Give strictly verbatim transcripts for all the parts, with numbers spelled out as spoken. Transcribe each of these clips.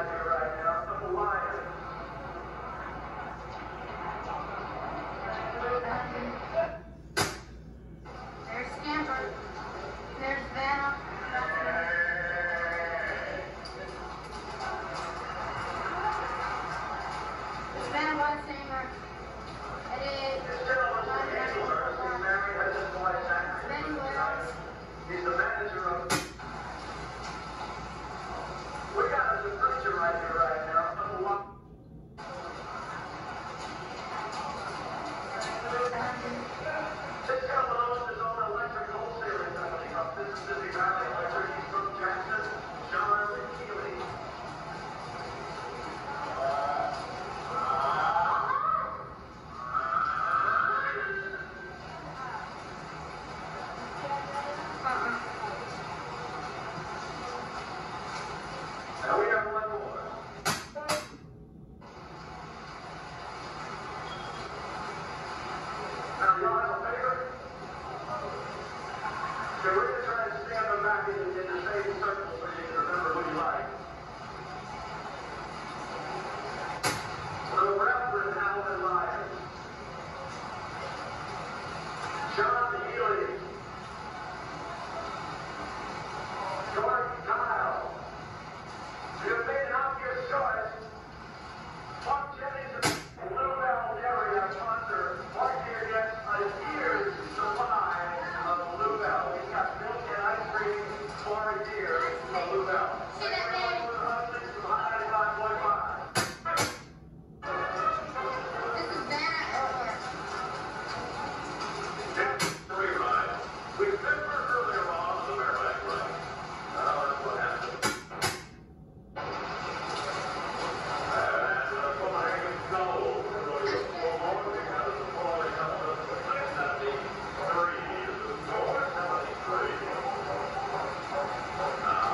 right here, right now, from the Lions. There's Scamper. There's Vana. There's Vana Beissinger. It is Vickie Rinehardt. He's the manager of... We got a Switzer right here, right now, from the Lions. This gentleman owns his own electric wholesaling company from Mississippi Valley Electric. He's from Jackson, Charmayne, Healy. And we have one more. Now, y'all have a favor? So we're going to try to stand them back in, in the same circle so you can remember who you like. The Reverend Alvin Lyons. John Healy. George Kyle. You've made an obvious choice. Mark Jennings and Little Bell area sponsor. Mark here gets a year's supply of Blue Bell. He's got milk and ice cream for a year from Blue Bell. See that, Daddy? ninety-five point five. This is Vana over. Three ride. We remember earlier on the bareback ride. Now that's what happened. And uh, Copenhagen gold. Rodeo for more because of the falling up to six seventy-three. This is four seventy-three. Now,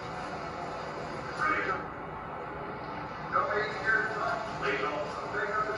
Legal.